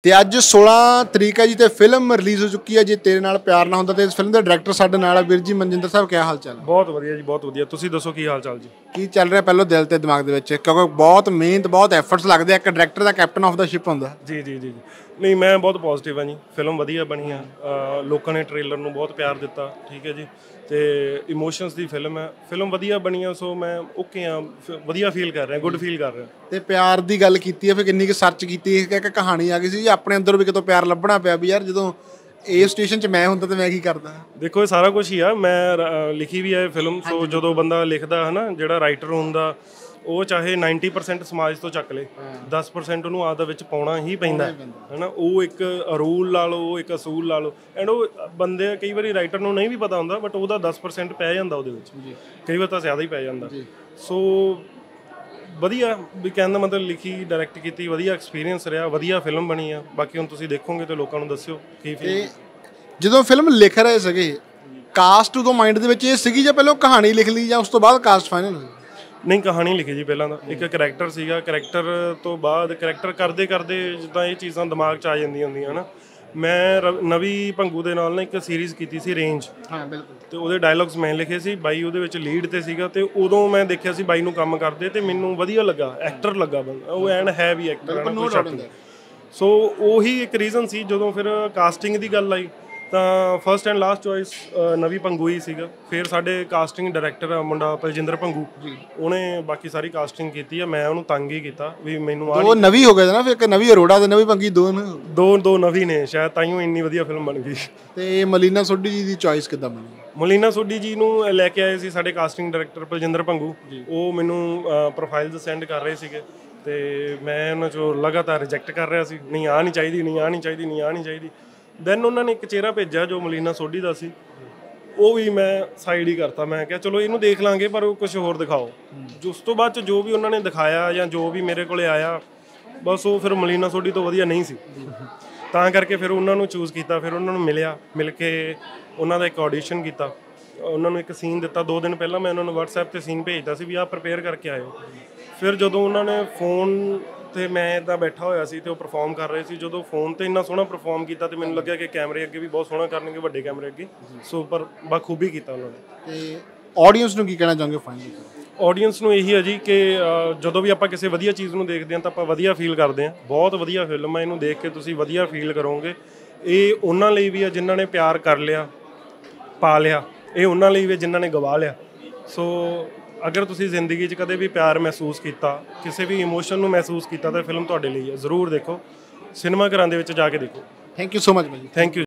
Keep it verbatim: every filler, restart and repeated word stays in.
ਤੇ ਅੱਜ सोलह ਤਰੀਕ ਹੈ ਜੀ ਤੇ ਫਿਲਮ ਰਿਲੀਜ਼ ਹੋ ਚੁੱਕੀ ਹੈ। ਜੇ ਤੇਰੇ ਨਾਲ ਪਿਆਰ ਨਾ ਹੁੰਦਾ ਤੇ ਇਸ ਫਿਲਮ ਦੇ ਡਾਇਰੈਕਟਰ ਸਾਡੇ ਨਾਲ ਵੀਰ ਜੀ ਮਨਜਿੰਦਰ ਸਾਹਿਬ, ਕੀ ਹਾਲ ਚਾਲ? ਬਹੁਤ ਵਧੀਆ ਜੀ, ਬਹੁਤ ਵਧੀਆ। ਤੁਸੀਂ ਦੱਸੋ ਕੀ ਹਾਲ ਚਾਲ ਜੀ? ਕੀ ਚੱਲ ਰਿਹਾ ਪਹਿਲਾਂ ਦਿਲ ਤੇ ਦਿਮਾਗ ਦੇ ਵਿੱਚ, ਕਿਉਂਕਿ ਬਹੁਤ ਮਿਹਨਤ ਬਹੁਤ ਐਫਰਟਸ ਲੱਗਦੇ ਆ। ਇੱਕ ਡਾਇਰੈਕਟਰ ਦਾ ਕੈਪਟਨ ਆਫ ਦਾ ਸ਼ਿਪ ਹੁੰਦਾ। ਜੀ ਜੀ ਜੀ ਨਹੀਂ, ਮੈਂ ਬਹੁਤ ਪੋਜ਼ਿਟਿਵ ਹਾਂ ਜੀ। ਫਿਲਮ ਵਧੀਆ ਬਣੀ ਆ, ਲੋਕਾਂ ਨੇ ਟ੍ਰੇਲਰ ਨੂੰ ਬਹੁਤ ਪਿਆਰ ਦਿੱਤਾ, ਠੀਕ ਹੈ ਜੀ। ਤੇ ਇਮੋਸ਼ਨਸ ਦੀ ਫਿਲਮ ਹੈ, ਫਿਲਮ ਵਧੀਆ ਬਣੀ ਆ, ਸੋ ਮੈਂ ਓਕੇ ਆ, ਵਧੀਆ ਫੀਲ ਕਰ ਰਿਹਾ, ਗੁੱਡ ਫੀਲ ਕਰ ਰਿਹਾ। ਤੇ ਪਿਆਰ ਦੀ ਗੱਲ ਕੀਤੀ ਹੈ, ਫਿਰ ਕਿੰਨੀ ਕੁ ਸਰਚ ਕੀਤੀ ਹੈ ਕਿ ਕਹਾਣੀ ਆ ਗਈ ਸੀ ਜੀ ਆਪਣੇ ਅੰਦਰ ਵੀ ਕਿਤੋਂ ਪਿਆਰ ਲੱਭਣਾ ਪਿਆ ਵੀ ਯਾਰ ਜਦੋਂ ਇਹ ਸਟੇਸ਼ਨ 'ਚ ਮੈਂ ਹੁੰਦਾ ਤਾਂ ਮੈਂ ਕੀ ਕਰਦਾ? ਦੇਖੋ ਇਹ ਸਾਰਾ ਕੁਝ ਹੀ ਆ, ਮੈਂ ਲਿਖੀ ਵੀ ਹੈ ਫਿਲਮ। ਸੋ ਜਦੋਂ ਬੰਦਾ ਲਿਖਦਾ ਹੈ ਨਾ, ਜਿਹੜਾ ਰਾਈਟਰ ਹੁੰਦਾ ਉਹ ਚਾਹੇ ਨਾਈਨਟੀ ਪਰਸੈਂਟ ਸਮਾਜ ਤੋਂ ਚੱਕ ਲੇ, ਦਸ ਪਰਸੈਂਟ ਉਹਨੂੰ ਆਪਦਾ ਵਿੱਚ ਪਾਉਣਾ ਹੀ ਪੈਂਦਾ ਹੈ ਨਾ। ਉਹ ਇੱਕ ਰੂਲ ਲਾ ਲਓ, ਇੱਕ ਅਸੂਲ ਲਾ ਲਓ, ਐਂਡ ਉਹ ਬੰਦੇ ਕਈ ਵਾਰੀ ਰਾਈਟਰ ਨੂੰ ਨਹੀਂ ਵੀ ਪਤਾ ਹੁੰਦਾ, ਬਟ ਉਹਦਾ ਦਸ ਪਰਸੈਂਟ ਪੈ ਜਾਂਦਾ ਉਹਦੇ ਵਿੱਚ, ਕਈ ਵਾਰ ਤਾਂ ਜ਼ਿਆਦਾ ਹੀ ਪੈ ਜਾਂਦਾ। ਸੋ ਵਧੀਆ ਵੀ ਕਹਿਣ ਦਾ ਮਤਲਬ, ਲਿਖੀ ਡਾਇਰੈਕਟ ਕੀਤੀ, ਵਧੀਆ ਐਕਸਪੀਰੀਅੰਸ ਰਿਹਾ, ਵਧੀਆ ਫਿਲਮ ਬਣੀ ਆ। ਬਾਕੀ ਹੁਣ ਤੁਸੀਂ ਦੇਖੋਗੇ ਤੇ ਲੋਕਾਂ ਨੂੰ ਦੱਸਿਓ ਕੀ ਫੀਲ। ਜਦੋਂ ਫਿਲਮ ਲਿਖ ਰਹੇ ਸੀਗੇ, ਕਾਸਟ ਉਦੋਂ ਮਾਈਂਡ ਦੇ ਵਿੱਚ ਇਹ ਸੀਗੀ ਜਾਂ ਪਹਿਲਾਂ ਕਹਾਣੀ ਲਿਖ ਲਈ ਜਾਂ ਉਸ ਤੋਂ ਬਾਅਦ ਕਾਸਟ ਫਾਈਨਲ ਹੋਈ? ਨਹੀਂ, ਕਹਾਣੀ ਲਿਖੀ ਜੀ ਪਹਿਲਾਂ ਤਾਂ। ਇੱਕ ਕਰੈਕਟਰ ਸੀਗਾ, ਕਰੈਕਟਰ ਤੋਂ ਬਾਅਦ ਕਰੈਕਟਰ ਕਰਦੇ ਕਰਦੇ ਜਿੱਦਾਂ ਇਹ ਚੀਜ਼ਾਂ ਦਿਮਾਗ 'ਚ ਆ ਜਾਂਦੀਆਂ ਹੁੰਦੀਆਂ ਹੈ ਨਾ। ਮੈਂ ਨਵੀ ਭੰਗੂ ਦੇ ਨਾਲ ਨਾ ਇੱਕ ਸੀਰੀਜ਼ ਕੀਤੀ ਸੀ, ਰੇਂਜ। ਹਾਂ ਬਿਲਕੁਲ। ਤੇ ਉਹਦੇ ਡਾਇਲੌਗਸ ਮੈਂ ਲਿਖੇ ਸੀ, ਬਾਈ ਉਹਦੇ ਵਿੱਚ ਲੀਡ ਤੇ ਸੀਗਾ। ਤੇ ਉਦੋਂ ਮੈਂ ਦੇਖਿਆ ਸੀ ਬਾਈ ਨੂੰ ਕੰਮ ਕਰਦੇ ਤੇ ਮੈਨੂੰ ਵਧੀਆ ਲੱਗਾ, ਐਕਟਰ ਲੱਗਾ ਬੰਦਾ ਉਹ, ਐਂਡ ਹੈ ਵੀ ਐਕਟਰ ਹੈ। ਸੋ ਉਹੀ ਇੱਕ ਰੀਜ਼ਨ ਸੀ। ਜਦੋਂ ਫਿਰ ਕਾਸਟਿੰਗ ਦੀ ਗੱਲ ਆਈ ਤਾਂ ਫਸਟ ਐਂਡ ਲਾਸਟ ਚੋਇਸ ਨਵੀ ਭੰਗੂ ਹੀ ਸੀਗਾ। ਫਿਰ ਸਾਡੇ ਕਾਸਟਿੰਗ ਡਾਇਰੈਕਟਰ ਆ ਮੁੰਡਾ ਬਲਜਿੰਦਰ ਭੰਗੂ, ਉਹਨੇ ਬਾਕੀ ਸਾਰੀ ਕਾਸਟਿੰਗ ਕੀਤੀ ਆ। ਮੈਂ ਉਹਨੂੰ ਤੰਗ ਹੀ ਕੀਤਾ ਵੀ ਮੈਨੂੰ ਆ। ਉਹ ਨਵੀ ਹੋ ਗਿਆ ਨਾ, ਫਿਰ ਇੱਕ ਨਵੀ ਅਰੋੜਾ ਤੇ ਨਵੀ ਭੰਗੀ, ਦੋ ਦੋ ਦੋ ਨਵੀ ਨੇ ਸ਼ਾਇਦ, ਤਾਈਓ ਇੰਨੀ ਵਧੀਆ ਫਿਲਮ ਬਣ ਗਈ। ਤੇ ਮਲੀਨਾ ਸੋਢੀ ਜੀ ਦੀ ਚੋਇਸ ਕਿੱਦਾਂ ਬਣੀ? ਮਲੀਨਾ ਸੋਢੀ ਜੀ ਨੂੰ ਲੈ ਕੇ ਆਏ ਸੀ ਸਾਡੇ ਕਾਸਟਿੰਗ ਡਾਇਰੈਕਟਰ ਬਲਜਿੰਦਰ ਭੰਗੂ। ਉਹ ਮੈਨੂੰ ਪ੍ਰੋਫਾਈਲਸ ਸੈਂਡ ਕਰ ਰਹੇ ਸੀਗੇ ਤੇ ਮੈਂ ਉਹਨਾਂ 'ਚੋਂ ਲਗਾਤਾਰ ਰਿਜੈਕਟ ਕਰ ਰਿਹਾ ਸੀ, ਨਹੀਂ ਆਹ ਨਹੀਂ ਚਾਹੀਦੀ, ਨਹੀਂ ਆਹ ਨਹੀਂ ਚਾਹੀਦੀ, ਨਹੀਂ ਆਹ ਨਹੀਂ ਚਾਹੀਦੀ। ਦੈਨ ਉਹਨਾਂ ਨੇ ਇੱਕ ਚਿਹਰਾ ਭੇਜਿਆ ਜੋ ਮਲੀਨਾ ਸੋਢੀ ਦਾ ਸੀ, ਉਹ ਵੀ ਮੈਂ ਸਾਈਡ ਹੀ ਕਰਤਾ। ਮੈਂ ਕਿਹਾ ਚਲੋ ਇਹਨੂੰ ਦੇਖ ਲਾਂਗੇ, ਪਰ ਉਹ ਕੁਝ ਹੋਰ ਦਿਖਾਓ। ਉਸ ਤੋਂ ਬਾਅਦ 'ਚ ਜੋ ਵੀ ਉਹਨਾਂ ਨੇ ਦਿਖਾਇਆ ਜਾਂ ਜੋ ਵੀ ਮੇਰੇ ਕੋਲੇ ਆਇਆ, ਬਸ ਉਹ ਫਿਰ ਮਲੀਨਾ ਸੋਢੀ ਤੋਂ ਵਧੀਆ ਨਹੀਂ ਸੀ। ਤਾਂ ਕਰਕੇ ਫਿਰ ਉਹਨਾਂ ਨੂੰ ਚੂਜ਼ ਕੀਤਾ। ਫਿਰ ਉਹਨਾਂ ਨੂੰ ਮਿਲਿਆ, ਮਿਲ ਕੇ ਉਹਨਾਂ ਦਾ ਇੱਕ ਆਡੀਸ਼ਨ ਕੀਤਾ, ਉਹਨਾਂ ਨੂੰ ਇੱਕ ਸੀਨ ਦਿੱਤਾ। ਦੋ ਦਿਨ ਪਹਿਲਾਂ ਮੈਂ ਉਹਨਾਂ ਨੂੰ ਵਟਸਐਪ 'ਤੇ ਸੀਨ ਭੇਜਦਾ ਸੀ ਵੀ ਆਹ ਪ੍ਰਪੇਅਰ ਕਰਕੇ ਆਇਓ। ਫਿਰ ਜਦੋਂ ਉਹਨਾਂ ਨੇ ਫੋਨ 'ਤੇ, ਮੈਂ ਇੱਦਾਂ ਬੈਠਾ ਹੋਇਆ ਸੀ ਅਤੇ ਉਹ ਪਰਫੋਰਮ ਕਰ ਰਹੇ ਸੀ, ਜਦੋਂ ਫੋਨ 'ਤੇ ਇੰਨਾ ਸੋਹਣਾ ਪਰਫੋਰਮ ਕੀਤਾ ਅਤੇ ਮੈਨੂੰ ਲੱਗਿਆ ਕਿ ਕੈਮਰੇ ਅੱਗੇ ਵੀ ਬਹੁਤ ਸੋਹਣਾ ਕਰਨਗੇ, ਵੱਡੇ ਕੈਮਰੇ ਅੱਗੇ। ਸੋ ਪਰ ਬਾਖੂਬੀ ਕੀਤਾ ਉਹਨਾਂ ਨੇ। ਅਤੇ ਆਡੀਅנס ਨੂੰ ਕੀ ਕਹਿਣਾ ਚਾਹੋਗੇ ਫਾਈਨਲੀ? ਆਡੀਅנס ਨੂੰ ਇਹੀ ਹੈ ਜੀ ਕਿ ਜਦੋਂ ਵੀ ਆਪਾਂ ਕਿਸੇ ਵਧੀਆ ਚੀਜ਼ ਨੂੰ ਦੇਖਦੇ ਹਾਂ ਤਾਂ ਆਪਾਂ ਵਧੀਆ ਫੀਲ ਕਰਦੇ ਹਾਂ। ਬਹੁਤ ਵਧੀਆ ਫਿਲਮ ਹੈ, ਇਹਨੂੰ ਦੇਖ ਕੇ ਤੁਸੀਂ ਵਧੀਆ ਫੀਲ ਕਰੋਗੇ। ਇਹ ਉਹਨਾਂ ਲਈ ਵੀ ਹੈ ਜਿਨ੍ਹਾਂ ਨੇ ਪਿਆਰ ਕਰ ਲਿਆ, ਪਾ ਲਿਆ। ਇਹ ਉਹਨਾਂ ਲਈ ਵੀ ਜਿਨ੍ਹਾਂ ਨੇ ਗਵਾ ਲਿਆ। ਸੋ ਅਗਰ ਤੁਸੀਂ ਜ਼ਿੰਦਗੀ 'ਚ ਕਦੇ ਵੀ ਪਿਆਰ ਮਹਿਸੂਸ ਕੀਤਾ, ਕਿਸੇ ਵੀ ਇਮੋਸ਼ਨ ਨੂੰ ਮਹਿਸੂਸ ਕੀਤਾ, ਤਾਂ ਫਿਲਮ ਤੁਹਾਡੇ ਲਈ ਹੈ। ਜ਼ਰੂਰ ਦੇਖੋ, ਸਿਨੇਮਾ ਘਰਾਂ ਦੇ ਵਿੱਚ ਜਾ ਕੇ ਦੇਖੋ। ਥੈਂਕ ਯੂ ਸੋ ਮਚ ਭਾਜੀ। Thank you.